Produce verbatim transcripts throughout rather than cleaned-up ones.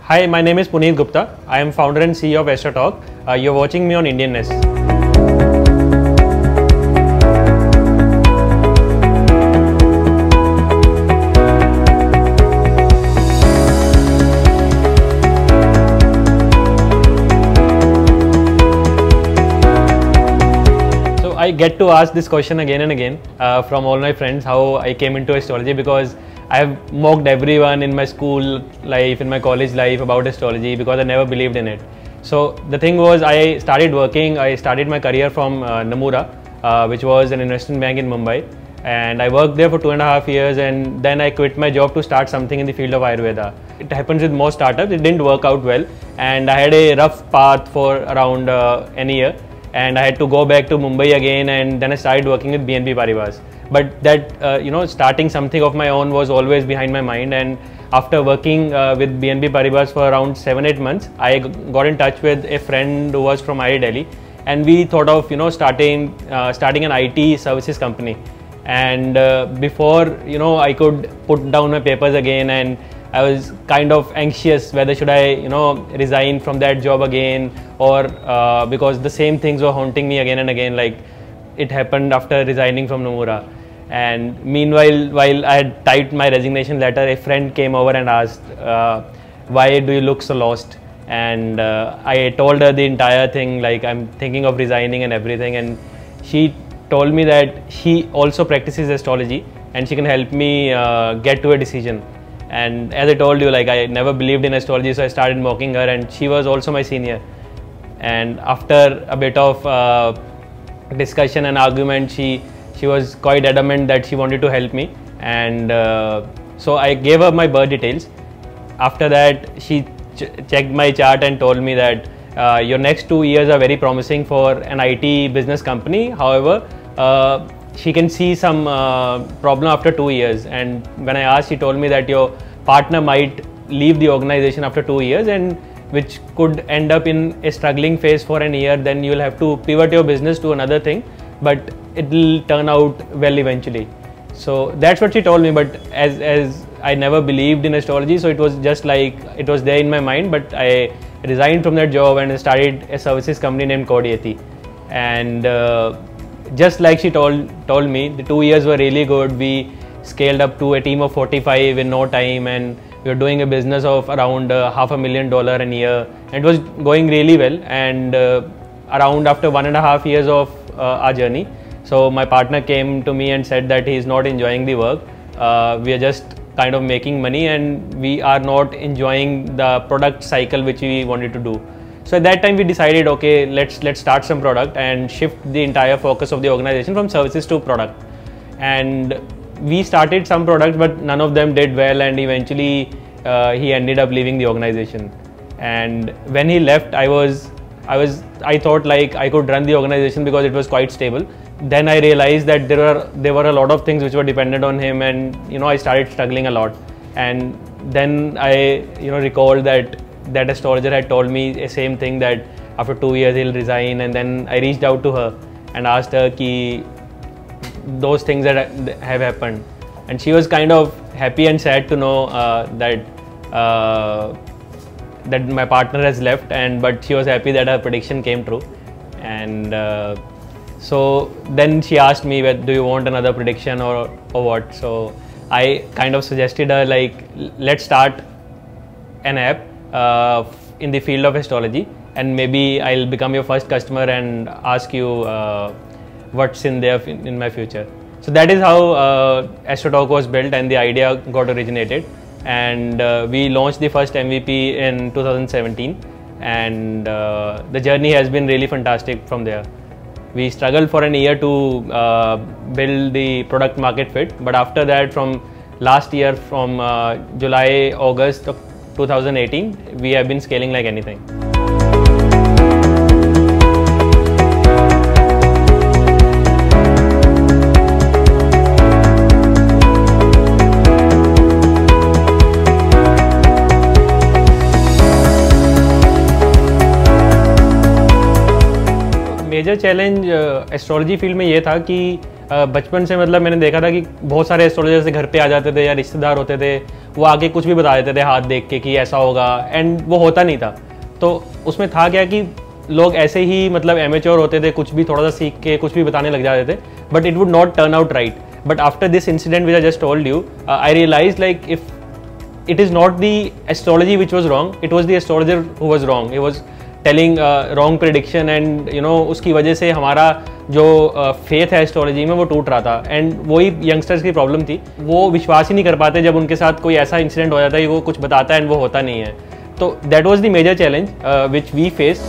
Hi, my name is Puneet Gupta. I am founder and C E O of AstroTalk. Uh, you're watching me on Indianness. So I get to ask this question again and again uh, from all my friends, how I came into astrology, because I have mocked everyone in my school life, in my college life about astrology because I never believed in it. So the thing was, I started working, I started my career from uh, Nomura, uh, which was an investment bank in Mumbai. And I worked there for two and a half years, and then I quit my job to start something in the field of Ayurveda. It happens with most startups, it didn't work out well. And I had a rough path for around uh, an year. And I had to go back to Mumbai again, and then I started working with B N P Paribas. But that, uh, you know, starting something of my own was always behind my mind. And after working uh, with B N P Paribas for around seven, eight months, I got in touch with a friend who was from I I Delhi, and we thought of, you know, starting uh, starting an I T services company. And uh, before, you know, I could put down my papers again, and I was kind of anxious whether should I, you know, resign from that job again, or uh, because the same things were haunting me again and again, like it happened after resigning from Nomura. And meanwhile, while I had typed my resignation letter, a friend came over and asked, uh, why do you look so lost? And uh, I told her the entire thing, like I'm thinking of resigning and everything. And she told me that she also practices astrology and she can help me uh, get to a decision. And as I told you, like I never believed in astrology, so I started mocking her, and she was also my senior. And after a bit of uh, discussion and argument, she she was quite adamant that she wanted to help me. And uh, so I gave her my birth details. After that, she ch checked my chart and told me that uh, your next two years are very promising for an I T business company. However, uh, she can see some uh, problem after two years. And when I asked, she told me that your partner might leave the organization after two years, and which could end up in a struggling phase for an year. Then you will have to pivot your business to another thing, but it will turn out well eventually. So that's what she told me. But as as I never believed in astrology, so it was just like it was there in my mind. But I resigned from that job and started a services company named Kodiyati. And uh, just like she told told me, the two years were really good. We scaled up to a team of forty-five in no time, and we were doing a business of around uh, half a million dollar a year. And it was going really well. And uh, around after one and a half years of uh, our journey, so my partner came to me and said that he is not enjoying the work. Uh, we are just kind of making money, and we are not enjoying the product cycle which we wanted to do. So at that time we decided, okay, let's let's start some product and shift the entire focus of the organization from services to product. And we started some products, but none of them did well, and eventually uh, he ended up leaving the organization. And when he left, I was I was I thought like I could run the organization because it was quite stable. Then I realized that there were there were a lot of things which were dependent on him, and you know I started struggling a lot. And then I you know recalled that that astrologer had told me the same thing, that after two years he'll resign. And then I reached out to her and asked her ki those things that have happened, and she was kind of happy and sad to know uh, that uh, that my partner has left, and but she was happy that her prediction came true. And uh, so then she asked me, do you want another prediction or, or what? So I kind of suggested her, like, let's start an app uh, in the field of astrology, and maybe I'll become your first customer and ask you uh, what's in there in my future. So that is how uh, AstroTalk was built, and the idea got originated. And uh, we launched the first M V P in two thousand seventeen, and uh, the journey has been really fantastic from there. We struggled for an year to uh, build the product market fit, but after that, from last year, from uh, July, August of two thousand eighteen, we have been scaling like anything. Major challenge astrology field में ये था कि बचपन से मतलब मैंने देखा था कि बहुत सारे एस्ट्रोलॉजर से घर पे आ जाते थे या रिश्तेदार होते थे, वो आके कुछ भी बता देते थे हाथ देख के कि ऐसा होगा, एंड वो होता नहीं था। तो उसमें था क्या कि लोग ऐसे ही मतलब एमेच्योर होते थे, कुछ भी थोड़ा सा सीख के कुछ भी बताने लग जाते थे, but it would not turn out right. But after this incident which I just told you, I realise like if it is not the astrology which was wrong, it was the astrologer who was wrong. He was telling uh, wrong prediction and you know उसकी वजह से हमारा जो faith uh, है astrology में वो टूट रहा था, एंड वही यंगस्टर्स की प्रॉब्लम थी। वो विश्वास ही नहीं कर पाते जब उनके साथ कोई ऐसा इंसिडेंट हो जाता है कि वो कुछ बताता है एंड वो होता नहीं है। तो that was the major challenge which we face.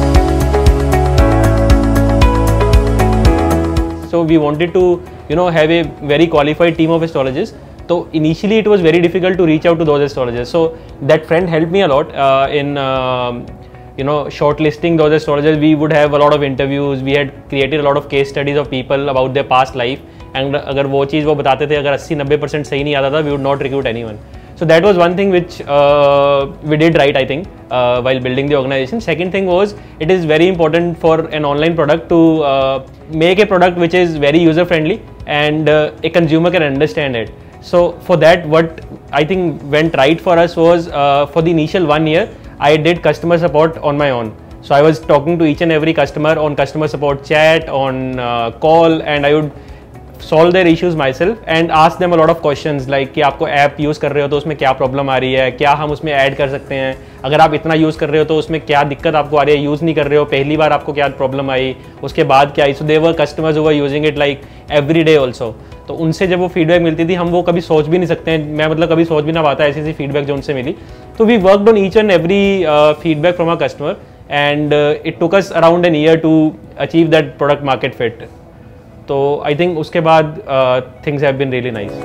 So we wanted to you know have a very qualified team of astrologers. So initially it was very difficult to reach out to those astrologers. So that friend helped me a lot uh, in uh, you know shortlisting those astrologers. We would have a lot of interviews. We had created a lot of case studies of people about their past life. And अगर वो चीज़ वो बताते थे, अगर अस्सी नब्बे percent सही नहीं आता था, we would not recruit anyone. So that was one thing which uh, we did right, I think, uh, while building the organization. Second thing was, it is very important for an online product to uh, make a product which is very user friendly and uh, a consumer can understand it. So for that, what I think went right for us was uh, for the initial one year, I did customer support on my own. So I was talking to each and every customer on customer support chat, on uh, call, and I would solve their issues myself and ask them a lot of questions like कि आपको app use कर रहे हो तो उसमें क्या problem आ रही है, क्या हम उसमें ऐड कर सकते हैं, अगर आप इतना यूज़ कर रहे हो तो उसमें क्या दिक्कत आपको आ रही है, यूज़ नहीं कर रहे हो पहली बार आपको क्या प्रॉब्लम आई, उसके बाद क्या आई। So they were customers who were using it like every day also. तो उनसे जब वो फीडबैक मिलती थी, हम वो कभी सोच भी नहीं सकते हैं, मैं मतलब कभी सोच भी ना पाता ऐसी ऐसी फीडबैक जो उनसे मिली। तो we worked on each and every feedback from a customer and it took us around an year to achieve that product market fit. तो आई थिंक उसके बाद things have been really nice.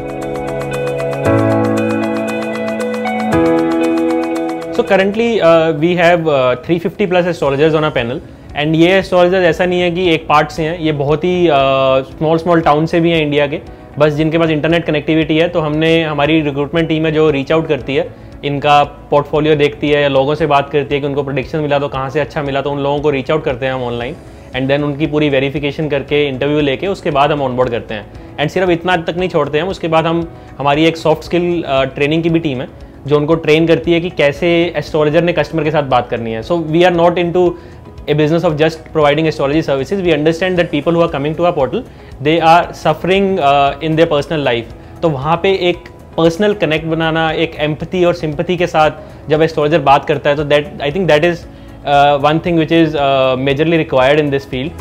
So currently we have three fifty plus astrologers on a panel, and ये astrologers ऐसा नहीं है कि एक part से हैं, ये बहुत ही स्मॉल स्मॉल टाउन से भी हैं इंडिया के, बस जिनके पास इंटरनेट कनेक्टिविटी है। तो हमने हमारी रिक्रूटमेंट टीम है जो रीच आउट करती है, इनका पोर्टफोलियो देखती है या लोगों से बात करती है कि उनको प्रोडिक्शन मिला तो कहाँ से अच्छा मिला, तो उन लोगों को रीच आउट करते हैं हम ऑनलाइन, एंड देन उनकी पूरी वेरिफिकेशन करके इंटरव्यू लेके उसके बाद हम ऑनबोर्ड करते हैं। एंड सिर्फ इतना तक नहीं छोड़ते हैं, उसके बाद हम हमारी एक सॉफ्ट स्किल ट्रेनिंग की भी टीम है जो उनको ट्रेन करती है कि कैसे एस्ट्रोलॉजर ने कस्टमर के साथ बात करनी है। So we are not into a business of just providing astrology services. We understand that people who are coming to our portal, they are suffering uh, in their personal life. तो वहाँ पे एक personal connect बनाना, एक empathy और sympathy के साथ जब astrologer बात करता है, तो that I think that is uh, one thing which is uh, majorly required in this field.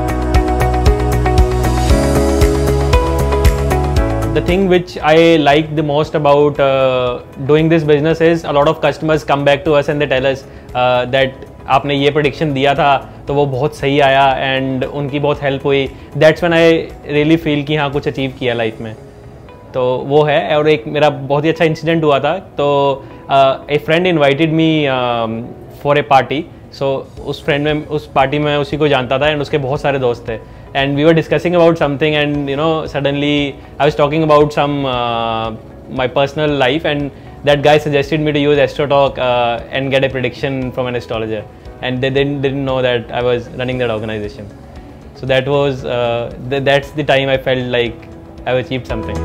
The thing which I like the most about uh, doing this business is a lot of customers come back to us and they tell us uh, that आपने ये prediction दिया था तो वो बहुत सही आया and उनकी बहुत हेल्प हुई। That's when I really feel कि हाँ कुछ अचीव किया लाइफ में। तो वो है। और एक मेरा बहुत ही अच्छा इंसिडेंट हुआ था। तो a friend invited me for a party. So उस फ्रेंड में उस पार्टी में उसी को जानता था एंड उसके बहुत सारे दोस्त थे, and we were discussing about something and you know suddenly I was talking about some my personal life and that guy suggested me to use AstroTalk uh, and get a prediction from an astrologer, and they didn't, didn't know that I was running that organization. So that was uh, th that's the time I felt like I've achieved something.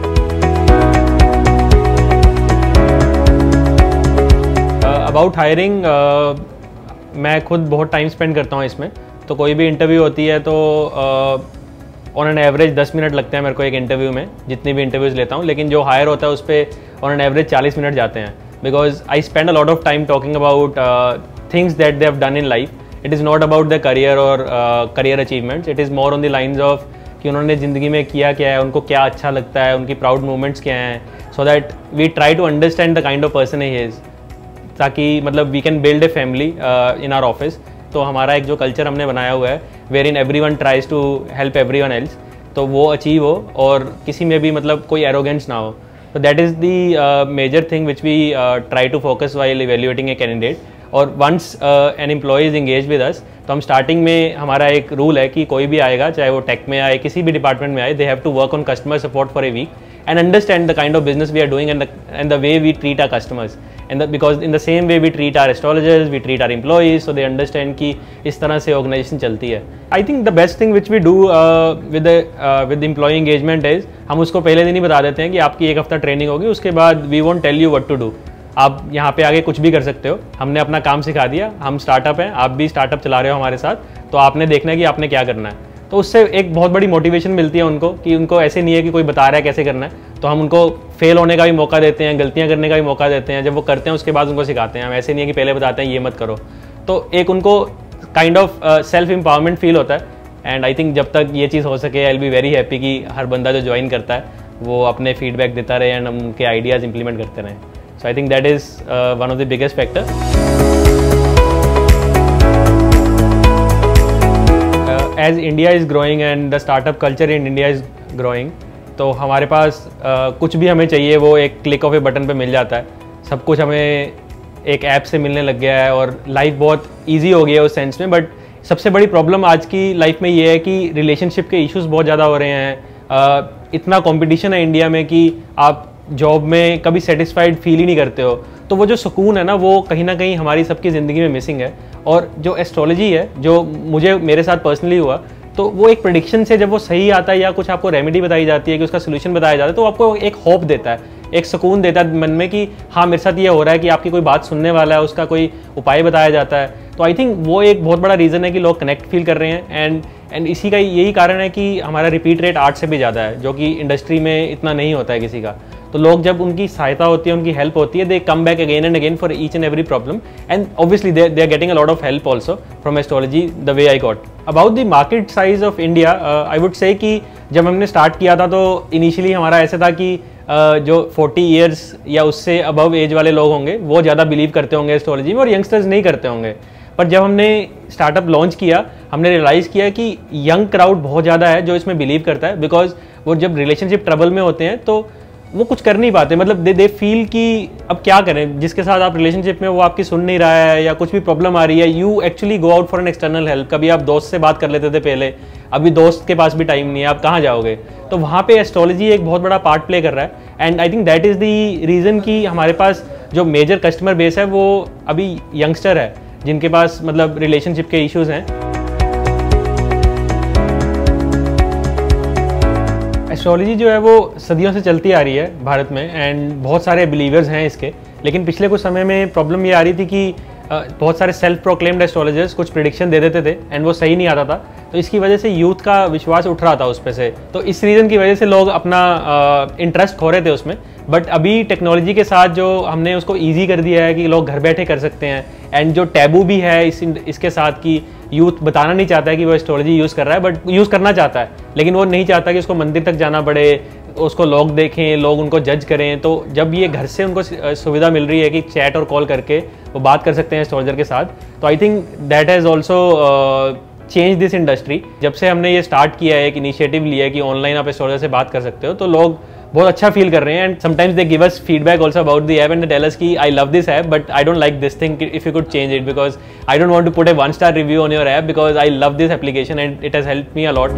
uh, about hiring, uh, मैं खुद बहुत time spend करता हूँ इसमें। तो कोई भी interview होती है तो ऑन एन एवरेज दस मिनट लगते हैं मेरे को एक इंटरव्यू में, जितनी भी इंटरव्यूज़ लेता हूँ। लेकिन जो हायर होता है उस पर ऑन एन एवरेज चालीस मिनट जाते हैं, because I spend a lot of time talking about things that they have done in life. It is not about the career और career achievements, it is more on the lines of कि उन्होंने ज़िंदगी में किया क्या है, उनको क्या अच्छा लगता है, उनकी प्राउड मोमेंट्स क्या हैं, so that we try to understand the kind of person he is, ताकि मतलब we can build a family in our office. तो हमारा एक जो कल्चर हमने बनाया हुआ है wherein everyone tries to help everyone else, तो वो अचीव हो और किसी में भी मतलब कोई एरोगेंस ना हो. तो that is the major thing which we try to focus while evaluating a candidate. और once an employee is engage with us, तो हम स्टार्टिंग में हमारा एक रूल है कि कोई भी आएगा, चाहे वो टेक में आए, किसी भी डिपार्टमेंट में आए, they have to work on customer support for a week. and understand the kind of business we are doing and the and the way we treat our customers. And that because in the same way we treat our astrologers, we treat our employees, so they understand कि इस तरह से organization चलती है. I think the best thing which we do uh, with the uh, with the employee engagement is हम उसको पहले दिन ही बता देते हैं कि आपकी एक हफ्ता ट्रेनिंग होगी, उसके बाद we won't tell you what to do. आप यहाँ पे आगे कुछ भी कर सकते हो, हमने अपना काम सिखा दिया, हम स्टार्टअप हैं, आप भी स्टार्टअप चला रहे हो हमारे साथ, तो आपने देखना है कि आपने क्या करना है. तो उससे एक बहुत बड़ी मोटिवेशन मिलती है उनको कि उनको ऐसे नहीं है कि कोई बता रहा है कैसे करना है, तो हम उनको फेल होने का भी मौका देते हैं, गलतियाँ करने का भी मौका देते हैं. जब वो करते हैं उसके बाद उनको सिखाते हैं. हम ऐसे नहीं है कि पहले बताते हैं ये मत करो. तो एक उनको kind of self empowerment feel होता है. एंड आई थिंक जब तक ये चीज़ हो सके I will be very happy कि हर बंदा जो ज्वाइन करता है वो अपने फीडबैक देता रहे एंड हम उनके आइडियाज़ इंप्लीमेंट करते रहें. So I think that is one of the biggest factor. As India is growing and the startup culture in India is growing, तो हमारे पास uh, कुछ भी हमें चाहिए वो एक क्लिक ऑफ ए बटन पे मिल जाता है. सब कुछ हमें एक ऐप से मिलने लग गया है और लाइफ बहुत इजी हो गई है उस सेंस में. बट सबसे बड़ी प्रॉब्लम आज की लाइफ में ये है कि रिलेशनशिप के इश्यूज बहुत ज़्यादा हो रहे हैं. uh, इतना कंपटीशन है इंडिया में कि आप जॉब में कभी सेटिस्फाइड फील ही नहीं करते हो. तो वो जो सुकून है ना, वो कहीं ना कहीं हमारी सबकी ज़िंदगी में मिसिंग है. और जो एस्ट्रोलॉजी है, जो मुझे मेरे साथ पर्सनली हुआ, तो वो एक प्रेडिक्शन से जब वो सही आता है या कुछ आपको रेमेडी बताई जाती है कि उसका सोल्यूशन बताया जाता है, तो आपको एक होप देता है, एक सुकून देता है मन में कि हाँ मेरे साथ ये हो रहा है, कि आपकी कोई बात सुनने वाला है, उसका कोई उपाय बताया जाता है. तो आई थिंक वो एक बहुत बड़ा रीज़न है कि लोग कनेक्ट फील कर रहे हैं. एंड एंड इसी का यही कारण है कि हमारा रिपीट रेट आठ से भी ज़्यादा है, जो कि इंडस्ट्री में इतना नहीं होता है किसी का. तो लोग जब उनकी सहायता होती है, उनकी हेल्प होती है, they come back again and again for each and every problem. And obviously they they are getting a lot of help also from astrology the way I got. About the market size of India, I would say कि जब हमने start किया था तो initially हमारा ऐसा था कि uh, जो फोर्टी ईयर्स या उससे अबव एज वाले लोग होंगे वो ज़्यादा बिलीव करते होंगे एस्ट्रोलॉजी में और यंगस्टर्स नहीं करते होंगे. पर जब हमने स्टार्टअप लॉन्च किया, हमने रियलाइज़ किया कि यंग क्राउड बहुत ज़्यादा है जो इसमें बिलीव करता है. बिकॉज वो जब रिलेशनशिप ट्रबल में होते हैं तो वो कुछ कर नहीं पाते. मतलब दे दे फील कि अब क्या करें, जिसके साथ आप रिलेशनशिप में वो आपकी सुन नहीं रहा है या कुछ भी प्रॉब्लम आ रही है. You actually go out for an external help. कभी आप दोस्त से बात कर लेते थे पहले, अभी दोस्त के पास भी टाइम नहीं है, आप कहाँ जाओगे. तो वहाँ पे एस्ट्रोलॉजी एक बहुत बड़ा पार्ट प्ले कर रहा है. And I think that is the reason कि हमारे पास जो मेजर कस्टमर बेस है वो अभी यंगस्टर है, जिनके पास मतलब रिलेशनशिप के इश्यूज़ हैं. एस्ट्रोलॉजी जो है वो सदियों से चलती आ रही है भारत में एंड बहुत सारे बिलीवर्स हैं इसके. लेकिन पिछले कुछ समय में प्रॉब्लम ये आ रही थी कि बहुत सारे सेल्फ प्रोक्लेम्ड एस्ट्रोलॉजर्स कुछ प्रेडिक्शन दे देते थे एंड वो सही नहीं आता था. तो इसकी वजह से यूथ का विश्वास उठ रहा था उस पे से. तो इस रीज़न की वजह से लोग अपना इंटरेस्ट खो रहे थे उसमें. बट अभी टेक्नोलॉजी के साथ जो हमने उसको ईजी कर दिया है कि लोग घर बैठे कर सकते हैं. एंड जो टैबू भी है इस इसके साथ कि यूथ बताना नहीं चाहता है कि वो एस्ट्रोलॉजी यूज़ कर रहा है, बट यूज़ करना चाहता है, लेकिन वो नहीं चाहता कि उसको मंदिर तक जाना पड़े, उसको लोग देखें, लोग उनको जज करें. तो जब ये घर से उनको सुविधा मिल रही है कि चैट और कॉल करके वो बात कर सकते हैं एस्ट्रोलॉजर के साथ, तो I think that has also change this industry. जब से हमने ये स्टार्ट किया है, एक इनिशिएटिव लिया है कि ऑनलाइन आप एस्ट्रोलॉजर से बात कर सकते हो, तो लोग बहुत अच्छा फील कर रहे हैं. And sometimes they give us feedback also about the app and they tell us कि I love this app but I don't like this thing, if you could change it, because I don't want to put a one star review on your app because I love this application and it has helped me a lot.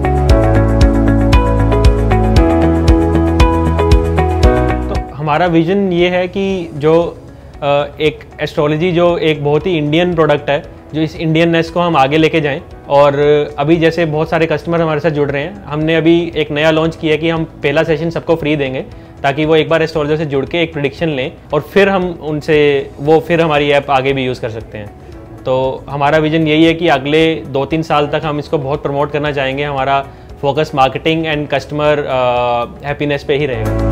तो हमारा vision ये है कि जो एक astrology जो एक बहुत ही इंडियन प्रोडक्ट है, जो इस इंडियननेस को हम आगे लेके जाएं. और अभी जैसे बहुत सारे कस्टमर हमारे साथ जुड़ रहे हैं, हमने अभी एक नया लॉन्च किया कि हम पहला सेशन सबको फ्री देंगे ताकि वो एक बार एस्ट्रोलॉजर से जुड़ के एक प्रेडिक्शन लें और फिर हम उनसे वो फिर हमारी ऐप आगे भी यूज़ कर सकते हैं. तो हमारा विजन यही है कि अगले दो तीन साल तक हम इसको बहुत प्रमोट करना चाहेंगे. हमारा focus marketing and customer happiness पे ही रहेगा.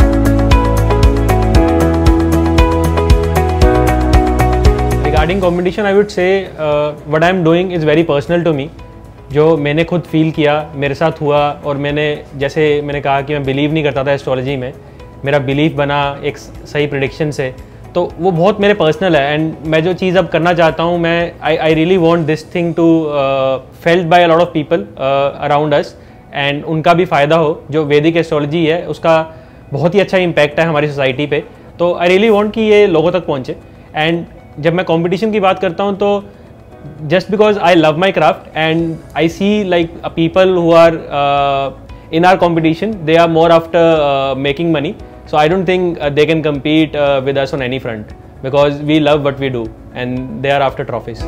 Regarding competition, I would say uh, what I am doing is very personal to me. जो मैंने खुद फील किया, मेरे साथ हुआ, और मैंने जैसे मैंने कहा कि मैं बिलीव नहीं करता था एस्ट्रोलॉजी में, मेरा बिलीव बना एक सही प्रेडिक्शन से, तो वो बहुत मेरे पर्सनल है. एंड मैं जो चीज़ अब करना चाहता हूँ, मैं I I really want this thing to felt by a lot of people around us and उनका भी फ़ायदा हो. जो वैदिक एस्ट्रोलॉजी है उसका बहुत ही अच्छा इम्पैक्ट है हमारी सोसाइटी पे, तो आई रियली वॉन्ट कि ये लोगों तक पहुँचे. एंड जब मैं कंपटीशन की बात करता हूँ तो just because I love my craft and I see like people who are in our competition, they are more after uh, making money. So I don't think uh, they can compete uh, with us on any front, because we love what we do and they are after trophies.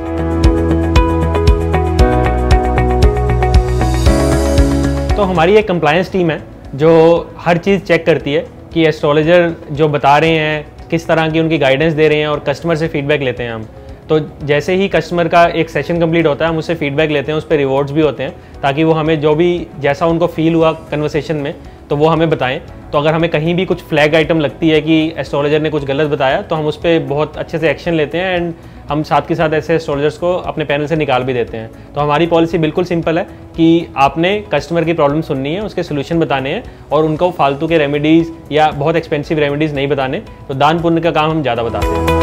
तो हमारी एक compliance team है जो हर चीज़ check करती है कि astrologer जो बता रहे हैं किस तरह की उनकी गाइडेंस दे रहे हैं, और कस्टमर से फीडबैक लेते हैं हम। तो जैसे ही कस्टमर का एक सेशन कंप्लीट होता है हम उससे फीडबैक लेते हैं, उस पर रिवॉर्ड्स भी होते हैं, ताकि वो हमें जो भी जैसा उनको फील हुआ कन्वर्सेशन में तो वो हमें बताएं। तो अगर हमें कहीं भी कुछ फ्लैग आइटम लगती है कि एस्ट्रोलॉजर ने कुछ गलत बताया, तो हम उस पर बहुत अच्छे से एक्शन लेते हैं, एंड हम साथ के साथ ऐसे एस्ट्रोलॉजर्स को अपने पैनल से निकाल भी देते हैं। तो हमारी पॉलिसी बिल्कुल सिंपल है कि आपने कस्टमर की प्रॉब्लम सुननी है, उसके सोल्यूशन बताने हैं, और उनको फालतू के रेमेडीज़ या बहुत एक्सपेंसिव रेमेडीज़ नहीं बताने। तो दान पुण्य का काम हम ज़्यादा बताते हैं।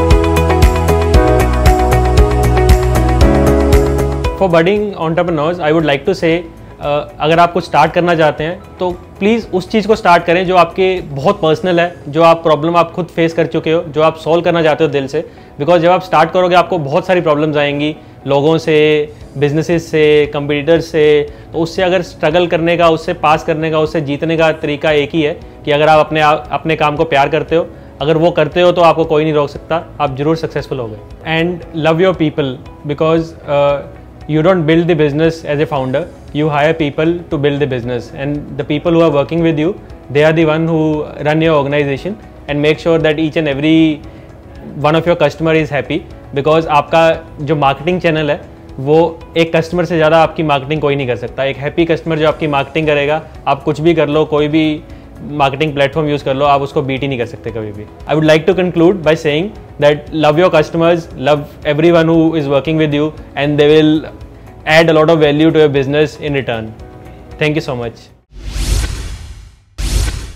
For budding entrepreneurs I would like to say, अगर आप कुछ स्टार्ट करना चाहते हैं तो प्लीज़ उस चीज़ को स्टार्ट करें जो आपके बहुत पर्सनल है, जो आप प्रॉब्लम आप खुद फेस कर चुके हो, जो आप सॉल्व करना चाहते हो दिल से। बिकॉज जब आप स्टार्ट करोगे आपको बहुत सारी प्रॉब्लम्स आएंगी, लोगों से, बिजनेसेस से, कंपटीटर्स से। तो उससे अगर स्ट्रगल करने का, उससे पास करने का, उससे जीतने का तरीका एक ही है कि अगर आप अपने अपने काम को प्यार करते हो, अगर वो करते हो तो आपको कोई नहीं रोक सकता, आप जरूर सक्सेसफुल होगे। And love your people, because you don't build the business as a founder, you hire people to build the business, and the people who are working with you, they are the one who run your organization and make sure that each and every one of your customer is happy, because आपका जो marketing channel है वो एक customer से ज़्यादा आपकी marketing कोई नहीं कर सकता। एक हैप्पी कस्टमर जो आपकी मार्केटिंग करेगा, आप कुछ भी कर लो, कोई भी मार्केटिंग प्लेटफॉर्म यूज़ कर लो, आप उसको बीट ही नहीं कर सकते कभी भी। I would like to conclude by saying that love your customers, love everyone who is working with you, and they will add a lot of value to your business in return. Thank you so much.